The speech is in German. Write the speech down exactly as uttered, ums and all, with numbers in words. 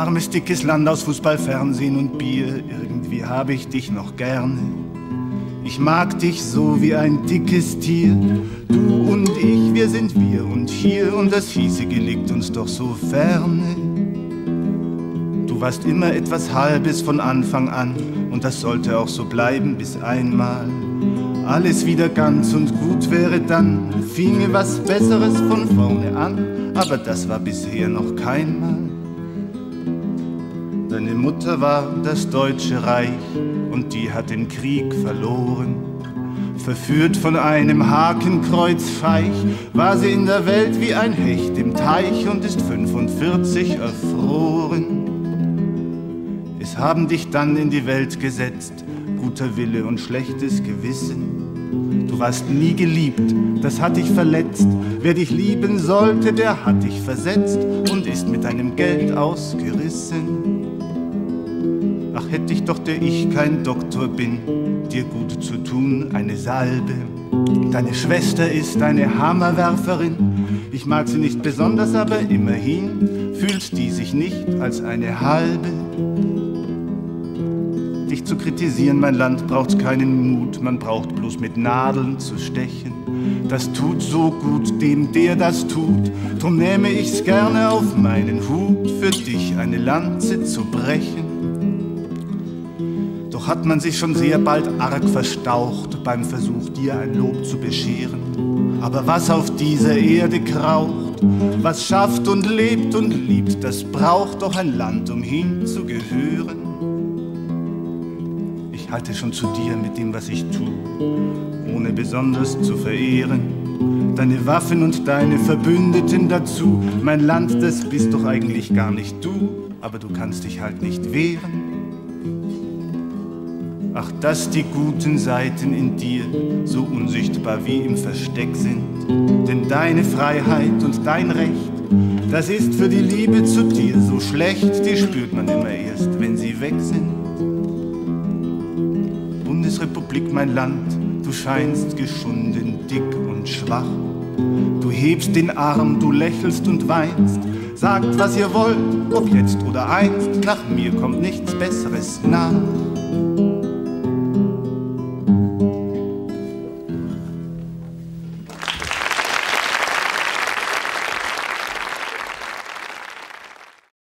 Armes, dickes Land aus Fußball, Fernsehen und Bier, irgendwie habe ich dich noch gerne. Ich mag dich so wie ein dickes Tier. Du und ich, wir sind wir und hier, und das Hiesige liegt uns doch so ferne. Du warst immer etwas Halbes von Anfang an, und das sollte auch so bleiben, bis einmal alles wieder ganz und gut wäre. Dann finge was Besseres von vorne an, aber das war bisher noch kein Mal. Deine Mutter war das Deutsche Reich und die hat den Krieg verloren. Verführt von einem Hakenkreuzfeich war sie in der Welt wie ein Hecht im Teich und ist fünfundvierzig erfroren. Es haben dich dann in die Welt gesetzt, guter Wille und schlechtes Gewissen. Du warst nie geliebt, das hat dich verletzt. Wer dich lieben sollte, der hat dich versetzt und ist mit deinem Geld ausgerissen. Ach, hätte ich doch, der ich kein Doktor bin, dir gut zu tun, eine Salbe. Deine Schwester ist eine Hammerwerferin. Ich mag sie nicht besonders, aber immerhin fühlt die sich nicht als eine halbe. Dich zu kritisieren, mein Land, braucht keinen Mut, man braucht bloß mit Nadeln zu stechen. Das tut so gut dem, der das tut, drum nehme ich's gerne auf meinen Hut, für dich eine Lanze zu brechen. Doch hat man sich schon sehr bald arg verstaucht beim Versuch, dir ein Lob zu bescheren. Aber was auf dieser Erde kraucht, was schafft und lebt und liebt, das braucht doch ein Land, um hinzugehören. Ich halte schon zu dir mit dem, was ich tu, ohne besonders zu verehren. Deine Waffen und deine Verbündeten dazu. Mein Land, das bist doch eigentlich gar nicht du, aber du kannst dich halt nicht wehren. Ach, dass die guten Seiten in dir so unsichtbar wie im Versteck sind. Denn deine Freiheit und dein Recht, das ist für die Liebe zu dir so schlecht. Die spürt man immer erst, wenn sie weg sind. Bundesrepublik, mein Land, du scheinst geschunden, dick und schwach. Du hebst den Arm, du lächelst und weinst. Sagt, was ihr wollt, ob jetzt oder einst, nach mir kommt nichts Besseres nach.